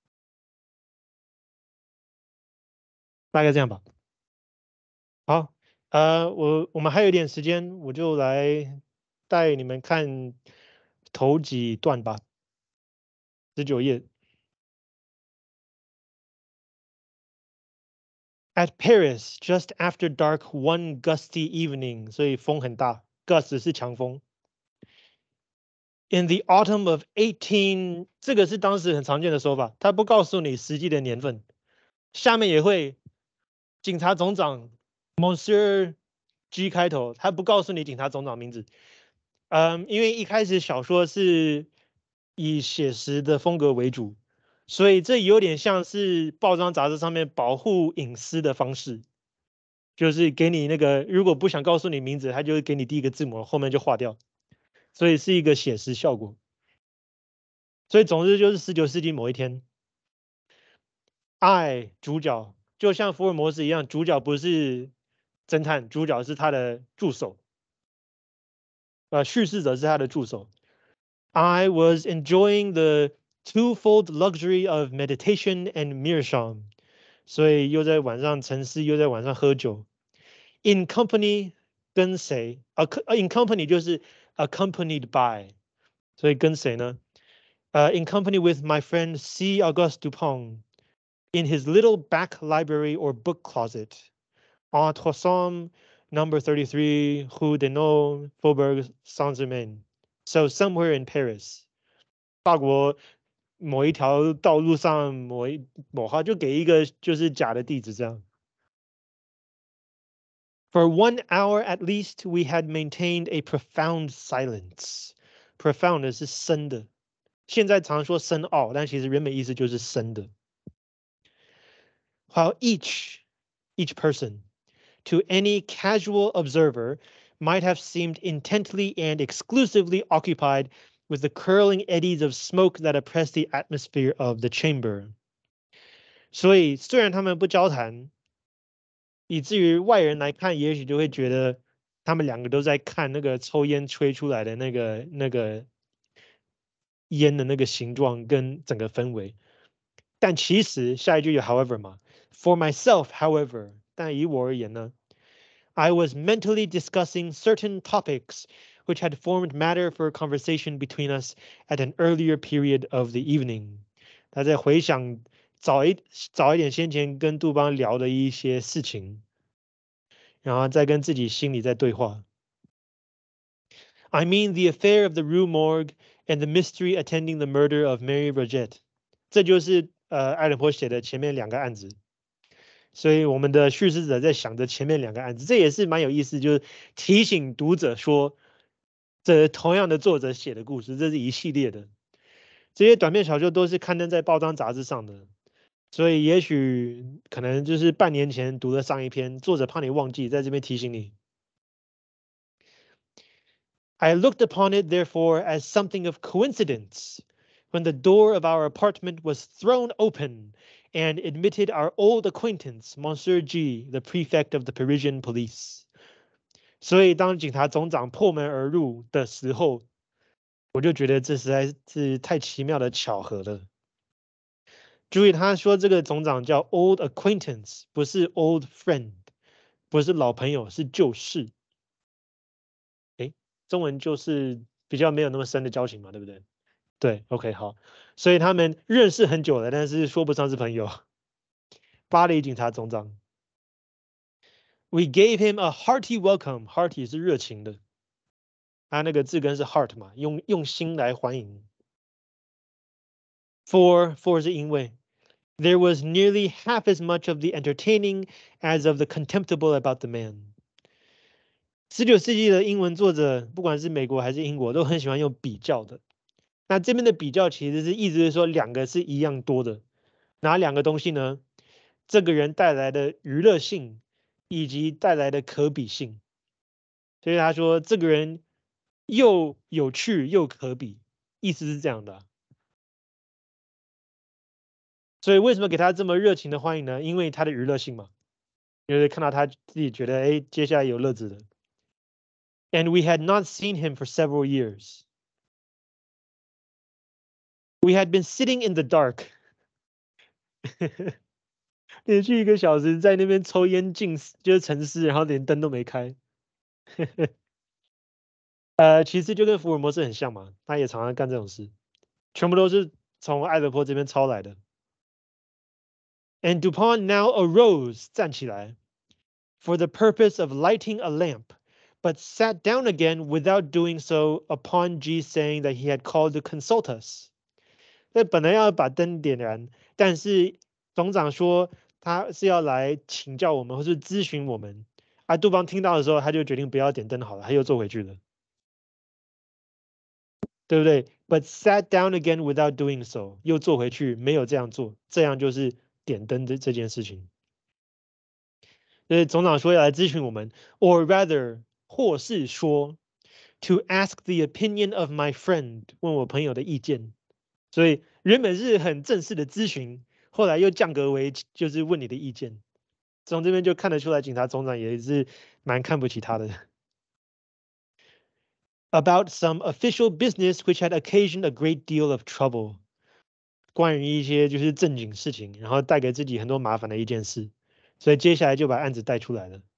大概这样吧。好，呃，我我们还有一点时间，我就来带你们看头几段吧。十九页。At Paris, just after dark one gusty evening，所以风很大，gust 是强风。In the autumn of eighteen，这个是当时很常见的说法，他不告诉你实际的年份。下面也会，警察总长 Monsieur G 开头，他不告诉你警察总长名字。嗯，因为一开始小说是以写实的风格为主，所以这有点像是报章杂志上面保护隐私的方式，就是给你那个如果不想告诉你名字，他就会给你第一个字母，后面就划掉，所以是一个写实效果。所以总之就是十九世纪某一天，爱主角就像福尔摩斯一样，主角不是侦探，主角是他的助手，呃，叙事者是他的助手。I was enjoying the twofold luxury of meditation and meerschaum，所以又在晚上沉思，又在晚上喝酒。In company 跟谁？啊，in company 就是 accompanied by，所以跟谁呢？呃，in company with my friend C. Auguste Dupont in his little back library or book closet. Entre Somme, number thirty-three, Rue Denot, Faubourg Saint-Germain. So somewhere in Paris，法国某一条道路上某一某号就给一个就是假的地址这样。For one hour at least, we had maintained a profound silence. Profound 是深的，现在常说深奥，但其实原本意思就是深的。While each each person to any casual observer might have seemed intently and exclusively occupied with the curling eddies of smoke that oppressed the atmosphere of the chamber。所以，虽然他们不交谈，以至于外人来看，也许就会觉得他们两个都在看那个抽烟吹出来的那个那个烟的那个形状跟整个氛围。但其实下一句有 however 嘛，For myself, however，但以我而言呢？I was mentally discussing certain topics which had formed matter for conversation between us at an earlier period of the evening。他在回想早一早一点先前跟杜邦聊的一些事情，然后再跟自己心里在对话。I mean the affair of the Rue Morgue and the mystery attending the murder of Mary Roget。这就是呃爱伦坡写的前面两个案子。所以我们的叙事者在想着前面两个案子，这也是蛮有意思，就是提醒读者说，这同样的作者写的故事，这是一系列的。这些短篇小说都是刊登在报章杂志上的，所以也许可能就是半年前读了上一篇，作者怕你忘记，在这边提醒你。I looked upon it therefore as something of coincidence when the door of our apartment was thrown open and admitted our old acquaintance, Monsieur G, the prefect of the Parisian police. 所以当警察总长破门而入的时候，我就觉得这实在是太奇妙的巧合了。注意，他说这个总长叫 old acquaintance，不是 old friend，不是老朋友，是旧识。诶，中文就是比较没有那么深的交情嘛，对不对？对 ，OK， 好，所以他们认识很久了，但是说不上是朋友。巴黎警察总长 ，We gave him a hearty welcome. Hearty 是热情的，他那个字根是 heart 嘛，用用心来欢迎。For for 是因为 there was nearly half as much of the entertaining as of the contemptible about the man. 十九世纪的英文作者，不管是美国还是英国，都很喜欢用比较的。那这边的比较其实是意思是说两个是一样多的，哪两个东西呢？这个人带来的娱乐性以及带来的可比性。所以他说这个人又有趣又可比，意思是这样的。所以为什么给他这么热情的欢迎呢？因为他的娱乐性嘛，就是看到他自己觉得哎，接下来有乐子的。And we had not seen him for several years. We had been sitting in the dark. 连续一个小时在那边抽烟静思，就是沉思，然后连灯都没开。呃，其实就跟福尔摩斯很像嘛，他也常常干这种事，全部都是从艾德坡这边抄来的。And Dupont now arose 站起来 for the purpose of lighting a lamp, but sat down again without doing so upon G saying that he had called to consult us. 那本来要把灯点燃，但是总长说他是要来请教我们或是咨询我们。啊，杜邦听到的时候，他就决定不要点灯好了，他又坐回去了，对不对 ？But sat down again without doing so， 又坐回去，没有这样做，这样就是点灯的这件事情。所以总长说要来咨询我们 ，or rather，或是说 to ask the opinion of my friend， 问我朋友的意见。所以原本是很正式的咨询，后来又降格为就是问你的意见。从这边就看得出来，警察总长也是蛮看不起他的。About some official business which had occasioned a great deal of trouble， 关于一些就是正经事情，然后带给自己很多麻烦的一件事，所以接下来就把案子带出来了。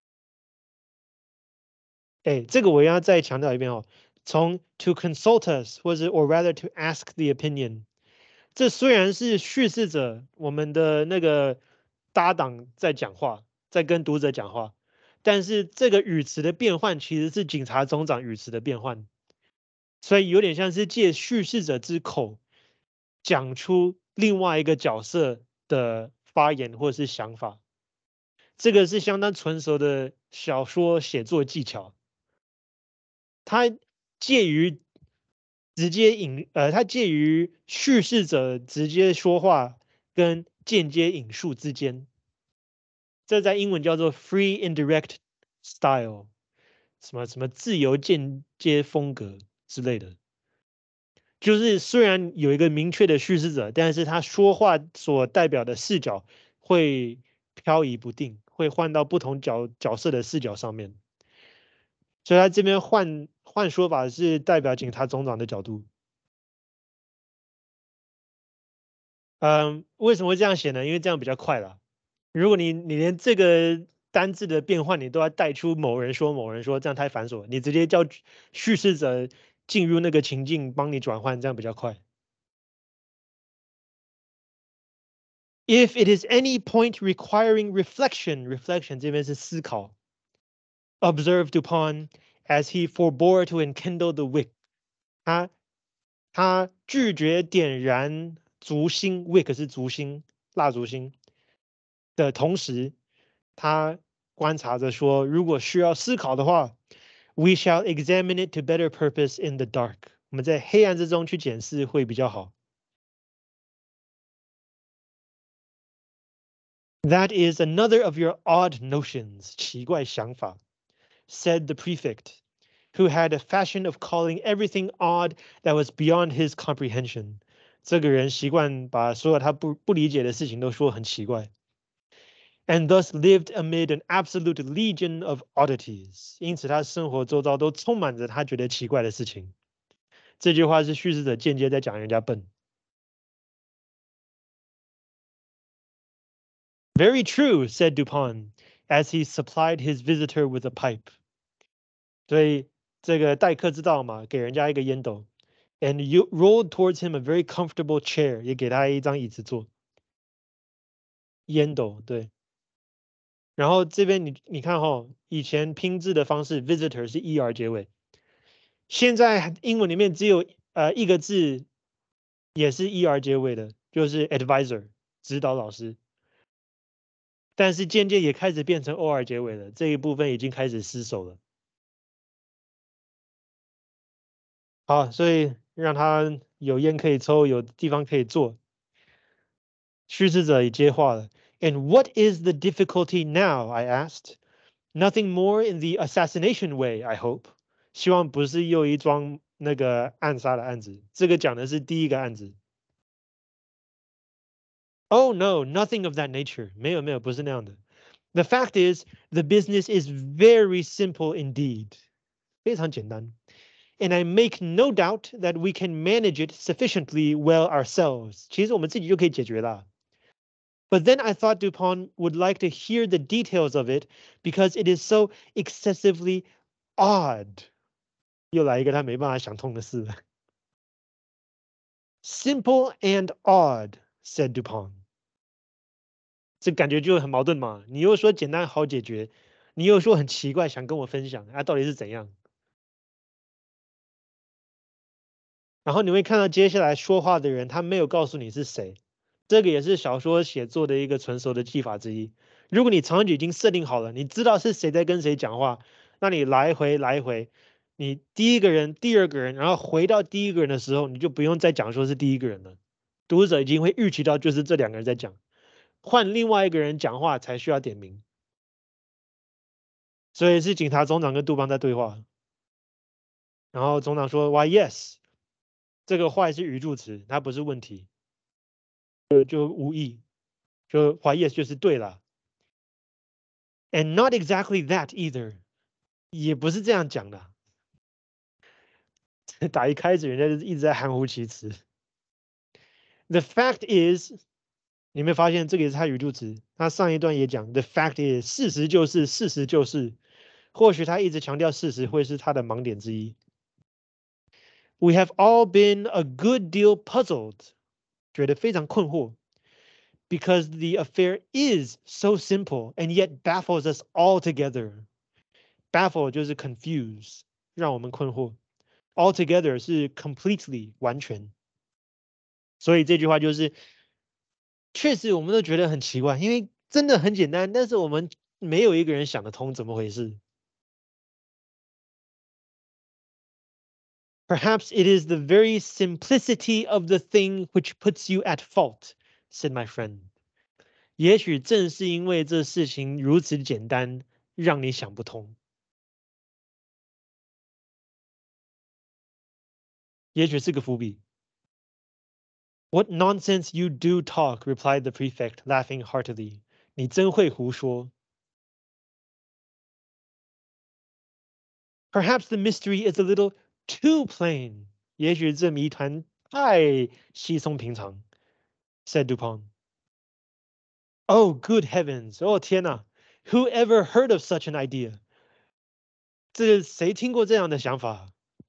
哎，这个我要再强调一遍哦，从 to consult us 或者 or rather to ask the opinion， 这虽然是叙事者我们的那个搭档在讲话，在跟读者讲话，但是这个语词的变换其实是警察总长语词的变换，所以有点像是借叙事者之口讲出另外一个角色的发言或是想法，这个是相当纯熟的小说写作技巧。它介于直接引呃，它介于叙事者直接说话跟间接引述之间，这在英文叫做 free indirect style， 什么什么自由间接风格之类的。就是虽然有一个明确的叙事者，但是他说话所代表的视角会漂移不定，会换到不同角角色的视角上面。所以他这边换换说法是代表警察总长的角度。嗯，为什么会这样写呢？因为这样比较快啦。如果你你连这个单字的变换你都要带出某人说某人说，这样太繁琐。你直接叫叙事者进入那个情境，帮你转换，这样比较快。If it is any point requiring reflection, reflection 这边是思考。Observed Dupont as he forbore to enkindle the wick， 他他拒绝点燃烛芯 ，wick 是烛芯，蜡烛芯的同时，他观察着说，如果需要思考的话 ，we shall examine it to better purpose in the dark。我们在黑暗之中去检视会比较好。That is another of your odd notions，奇怪想法。Said the prefect， who had a fashion of calling everything odd that was beyond his comprehension. 这个人习惯把所有他不不理解的事情都说很奇怪。And thus lived amid an absolute legion of oddities. 因此，他生活周遭都充满着他觉得奇怪的事情。这句话是叙事者间接在讲人家笨。Very true, said Dupin, as he supplied his visitor with a pipe. 所以这个待客之道嘛，给人家一个烟斗。And you rolled towards him a very comfortable chair， 也给他一张椅子坐。烟斗，对。然后这边你你看哈，以前拼字的方式 visitor 是 er 结尾，现在英文里面只有呃一个字也是 er 结尾的，就是 advisor 指导老师。但是渐渐也开始变成 or 结尾了，这一部分已经开始失守了。好，所以让他有烟可以抽，有地方可以坐。叙事者也接话了。And what is the difficulty now? I asked. Nothing more in the assassination way, I hope. 希望不是又一桩那个暗杀的案子。这个讲的是第一个案子。Oh no, nothing of that nature. 没有没有，不是那样的。The fact is, the business is very simple indeed. 非常简单。And I make no doubt that we can manage it sufficiently well ourselves. 其实我们自己就可以解决了。But then I thought Dupin would like to hear the details of it because it is so excessively odd. 又来一个他没办法想通的事了。Simple and odd, said Dupin. 这感觉就很矛盾嘛。你又说简单好解决，你又说很奇怪想跟我分享，啊，到底是怎样？然后你会看到接下来说话的人，他没有告诉你是谁，这个也是小说写作的一个成熟的技法之一。如果你场景已经设定好了，你知道是谁在跟谁讲话，那你来回来回，你第一个人、第二个人，然后回到第一个人的时候，你就不用再讲说是第一个人了。读者已经会预期到就是这两个人在讲，换另外一个人讲话才需要点名。所以是警察总长跟杜邦在对话，然后总长说 "Why yes"。这个坏是语助词，它不是问题，就就无意，就 why yes 就是对了。And not exactly that either， 也不是这样讲的。打一开始人家就是一直在含糊其辞。The fact is， 你有没有发现这个也是他语助词？他上一段也讲 the fact is， 事实就是事实就是。或许他一直强调事实会是他的盲点之一。We have all been a good deal puzzled， 觉得非常困惑。Because the affair is so simple and yet baffles us altogether. Baffle 就是 confuse， 让我们困惑。Altogether 是 completely 完全。所以这句话就是，确实我们都觉得很奇怪，因为真的很简单，但是我们没有一个人想得通怎么回事。Perhaps it is the very simplicity of the thing which puts you at fault, said my friend. 也许正是因为这事情如此简单，让你想不通。也许是个伏笔。What nonsense you do talk, replied the prefect, laughing heartily. 你真会胡说。Perhaps the mystery is a little too plain. 也许这谜团太稀松平常。said Dupin. Oh, good heavens! 哦天哪 ！Who ever heard of such an idea? 这谁听过这样的想法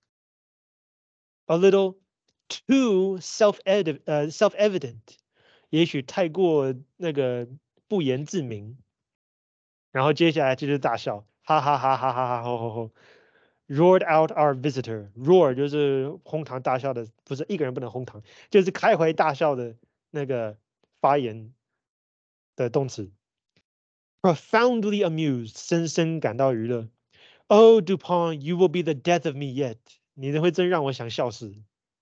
？A little too self-evident， 呃，self-evident， 也许太过那个不言自明。然后接下来就是大笑，哈哈哈哈哈哈吼吼吼 ！Roared out our visitor. Roar 就是哄堂大笑的，不是一个人不能哄堂，就是开怀大笑的那个发言的动词。Profoundly amused， 深深感到娱乐。Oh, Dupin, you will be the death of me yet。你的会真让我想笑死。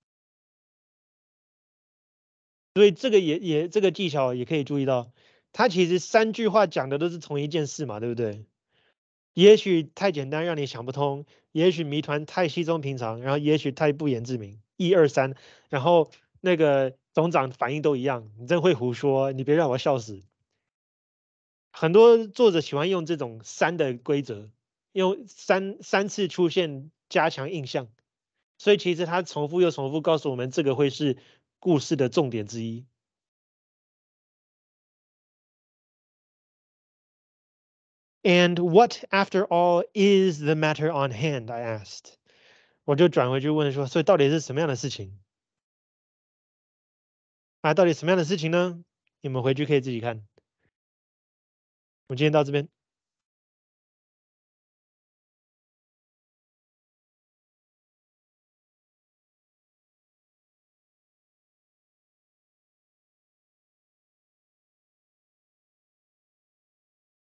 所以这个也也这个技巧也可以注意到，他其实三句话讲的都是同一件事嘛，对不对？ 也许太简单让你想不通，也许谜团太稀松平常，然后也许太不言自明。一二三，然后那个总长反应都一样，你真会胡说，你别让我笑死。很多作者喜欢用这种三的规则，用三三次出现加强印象，所以其实他重复又重复告诉我们，这个会是故事的重点之一。And what, after all, is the matter on hand? I asked. 我就转回去问说，所以到底是什么样的事情啊？到底什么样的事情呢？你们回去可以自己看。我们今天到这边。